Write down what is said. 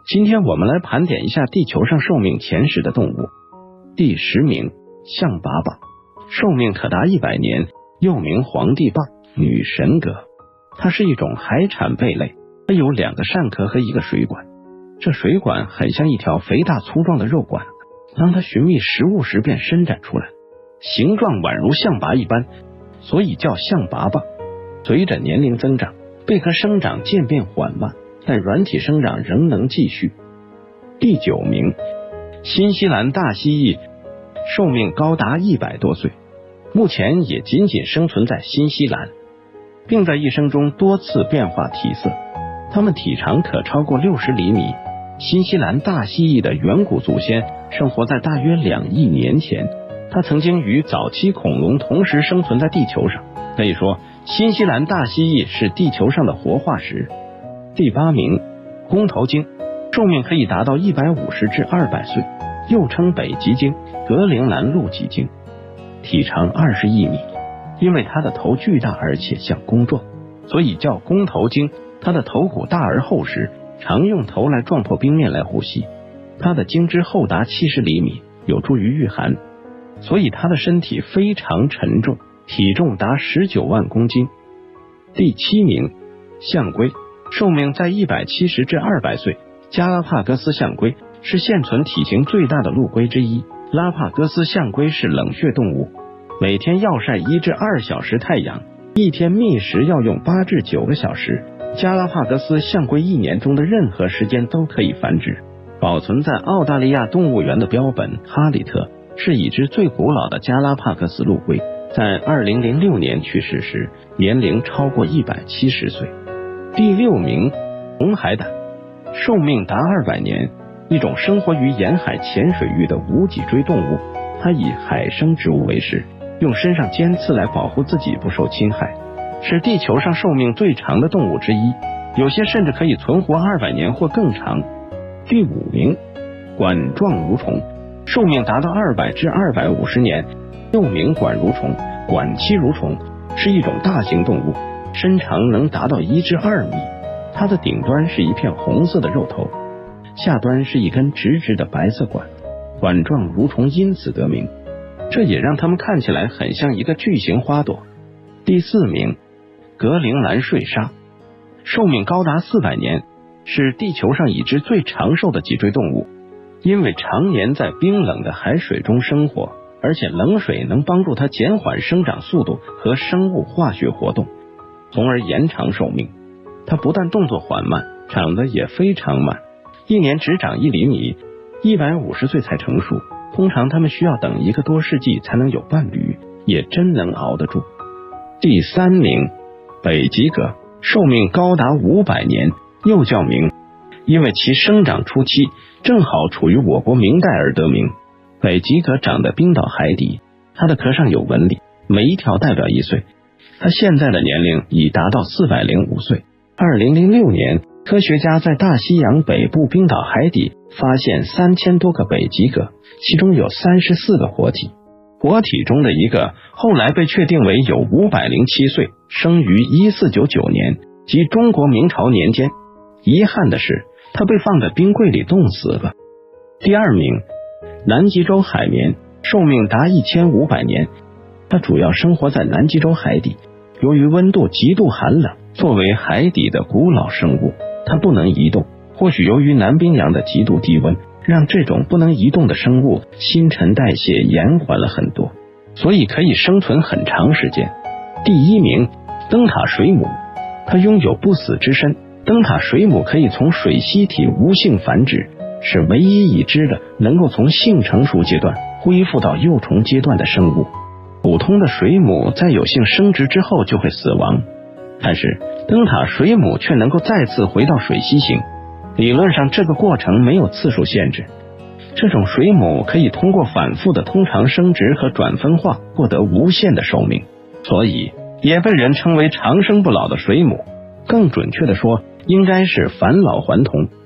今天我们来盘点一下地球上寿命前10的动物。第10名，象拔蚌，寿命可达100年，又名皇帝蚌、女神蛤。它是一种海产贝类，它有2个鳝壳和1个水管，这水管很像一条肥大粗壮的肉管，当它寻觅食物时便伸展出来，形状宛如象拔一般，所以叫象拔蚌。随着年龄增长，贝壳生长渐变缓慢，但软体生长仍能继续。第9名，新西兰大蜥蜴，寿命高达100多岁，目前也仅仅生存在新西兰，并在一生中多次变化体色，它们体长可超过60厘米。新西兰大蜥蜴的远古祖先生活在大约2亿年前，它曾经与早期恐龙同时生存在地球上，可以说新西兰大蜥蜴是地球上的活化石。第8名，公头鲸，寿命可以达到150至200岁，又称北极鲸、格陵兰陆脊鲸，体长21米。因为它的头巨大而且像弓状，所以叫公头鲸。它的头骨大而厚实，常用头来撞破冰面来呼吸。它的鲸脂厚达70厘米，有助于御寒，所以它的身体非常沉重，体重达19万公斤。第7名，象龟，寿命在170至200岁。加拉帕戈斯象龟是现存体型最大的陆龟之一。拉帕戈斯象龟是冷血动物，每天要晒1至2小时太阳，一天觅食要用8至9个小时。加拉帕戈斯象龟1年中的任何时间都可以繁殖。保存在澳大利亚动物园的标本哈里特是已知最古老的加拉帕戈斯陆龟，在2006年去世时年龄超过170岁。第6名，红海胆，寿命达200年，一种生活于沿海浅水域的无脊椎动物。它以海生植物为食，用身上尖刺来保护自己不受侵害，是地球上寿命最长的动物之一，有些甚至可以存活200年或更长。第5名，管状蠕虫，寿命达到200至250年，又名管蠕虫、管栖蠕虫，是一种大型动物，身长能达到1至2米。它的顶端是一片红色的肉头，下端是一根直直的白色管，管状蠕虫因此得名，这也让它们看起来很像一个巨型花朵。第4名，格陵兰睡鲨，寿命高达400年，是地球上已知最长寿的脊椎动物。因为常年在冰冷的海水中生活，而且冷水能帮助它减缓生长速度和生物化学活动，从而延长寿命。它不但动作缓慢，长得也非常慢，一年只长1厘米，150岁才成熟。通常它们需要等1个多世纪才能有伴侣，也真能熬得住。第3名，北极蛤，寿命高达500年，又叫名，因为其生长初期正好处于我国明代而得名。北极蛤长在冰岛海底，它的壳上有纹理，每一条代表1岁。它现在的年龄已达到405岁。2006年，科学家在大西洋北部冰岛海底发现3000多个北极蛤，其中有34个活体，活体中的1个后来被确定为有507岁，生于1499年，即中国明朝年间。遗憾的是，它被放在冰柜里冻死了。第2名，南极洲海绵，寿命达1500年，它主要生活在南极洲海底，由于温度极度寒冷，作为海底的古老生物，它不能移动。或许由于南冰洋的极度低温，让这种不能移动的生物新陈代谢延缓了很多，所以可以生存很长时间。第1名，灯塔水母，它拥有不死之身。灯塔水母可以从水螅体无性繁殖，是唯一已知的能够从性成熟阶段恢复到幼虫阶段的生物。普通的水母在有性生殖之后就会死亡，但是灯塔水母却能够再次回到水螅型，理论上这个过程没有次数限制。这种水母可以通过反复的通常生殖和转分化获得无限的寿命，所以也被人称为长生不老的水母。更准确的说，应该是返老还童。